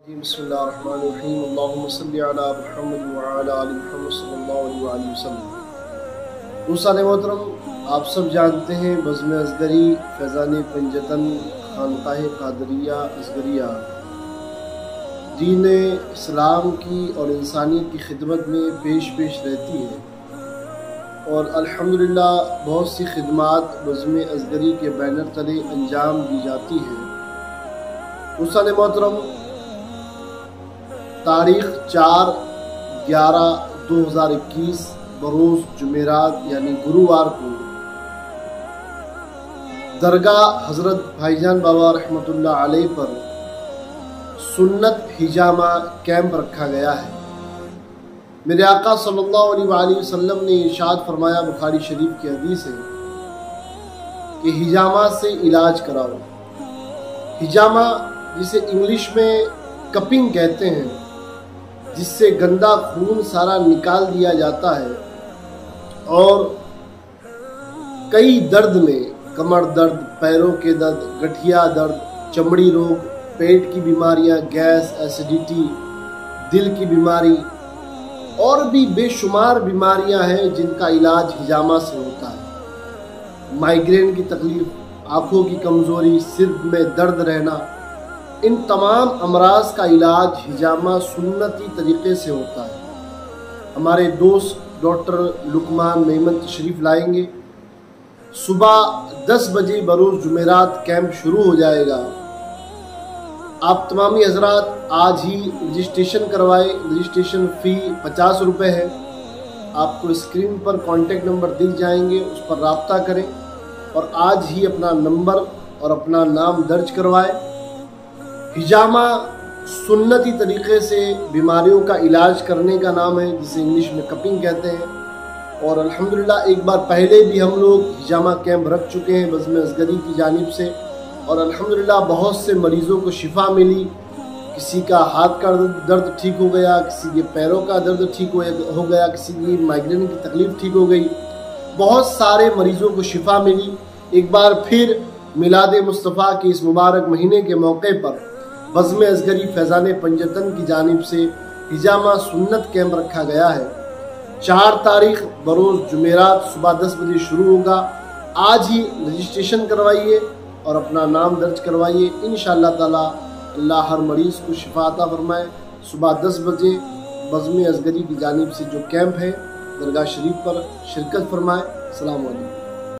بسم اللہ الرحمن الرحیم اللہم صلی علی محمد وعلی آل محمد صلی اللہ علیہ وآلہ وسلم۔ دوستان محترم، آپ سب جانتے ہیں بزم اصغری فیضان پنجتن خانقاہ قادریہ اصغریہ دین اسلام کی اور انسانیت کی خدمت میں پیش رہتی ہے، اور الحمدللہ بہت سی خدمات بزم اصغری کے بینر تلے انجام دی جاتی ہیں۔ دوستان محترم، تاریخ 4/11/2021 بروز جمعرات یعنی گرووار کو درگاہ حضرت بھائی جان بابا رحمۃ اللہ علیہ پر سنت ہجامہ کیمپ رکھا گیا ہے۔ میرے آقا صلی اللہ علیہ وآلہ وسلم نے ارشاد فرمایا، بخاری شریف کی حدیث ہے کہ ہجامہ سے علاج کراؤ۔ ہجامہ جسے انگلش میں کپنگ کہتے ہیں، جس سے گندا خون سارا نکال دیا جاتا ہے، اور کئی درد میں کمر درد، پیروں کے درد، گٹھیا درد، چمڑی روگ، پیٹ کی بیماریاں، گیس، ایسیڈیٹی، دل کی بیماری اور بھی بے شمار بیماریاں ہیں جن کا علاج ہجامہ سے ہوتا ہے۔ مائیگرین کی تکلیف، آنکھوں کی کمزوری، سر میں درد رہنا، ان تمام امراض کا علاج ہجامہ سنتی طریقے سے ہوتا ہے۔ ہمارے دوست ڈاکٹر لقمان میمن تشریف لائیں گے۔ صبح 10 بجے بروز جمعرات کیمپ شروع ہو جائے گا۔ آپ تمامی حضرات آج ہی رجسٹریشن کروائیں۔ رجسٹریشن فی 50 روپے ہے۔ آپ کو اسکرین پر کانٹیکٹ نمبر دے جائیں گے، اس پر رابطہ کریں اور آج ہی اپنا نمبر اور اپنا نام درج کروائیں۔ ہجامہ سنتی طریقے سے بیماریوں کا علاج کرنے کا نام ہے، جسے انگلش میں کپنگ کہتے ہیں، اور الحمدللہ ایک بار پہلے بھی ہم لوگ ہجامہ کیمپ رکھ چکے ہیں بزم اصغری کی جانب سے، اور الحمدللہ بہت سے مریضوں کو شفا ملی۔ کسی کا ہاتھ کا درد ٹھیک ہو گیا، کسی کے پیروں کا درد ٹھیک ہو گیا، کسی کی مائیگرین کی تکلیف ٹھیک ہو گئی، بہت سارے مریضوں کو شفا ملی۔ ایک بار پھر میلاد مصطفیٰ کے اس مبارک مہینے کے موقع پر بزم اصغری فیضان پنجتن کی جانب سے ہجامہ سنت کیمپ رکھا گیا ہے۔ 4 تاریخ بروز جمعرات صبح 10 بجے شروع ہوگا۔ آج ہی رجسٹریشن کروائیے اور اپنا نام درج کروائیے۔ انشاءاللہ تعالی اللہ ہر مریض کو شفا عطا فرمائے۔ صبح 10 بجے بزم اصغری کی جانب سے جو کیمپ ہے درگاہ شریف پر شرکت فرمائے۔ السلام علیکم۔